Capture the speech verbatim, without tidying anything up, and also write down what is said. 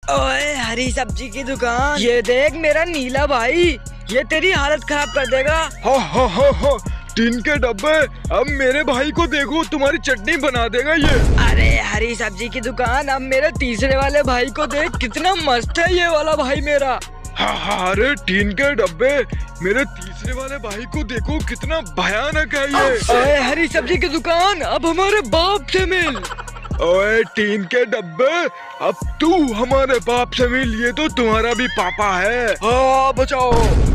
ओए हरी सब्जी की दुकान, ये देख मेरा नीला भाई, ये तेरी हालत खराब कर देगा। हा हा हा हा टीन के डब्बे, अब मेरे भाई को देखो, तुम्हारी चटनी बना देगा ये। अरे हरी सब्जी की दुकान, अब मेरे तीसरे वाले भाई को देख, कितना मस्त है ये वाला भाई मेरा। हाँ हाँ, अरे टीन के डब्बे, मेरे तीसरे वाले भाई को देखो, कितना भयानक है ये। ओए हरी सब्जी की दुकान, अब हमारे बाप से मिल। ओए टीन के डब्बे, अब तू हमारे बाप से मिल, ये तो तुम्हारा भी पापा है। हाँ बचाओ।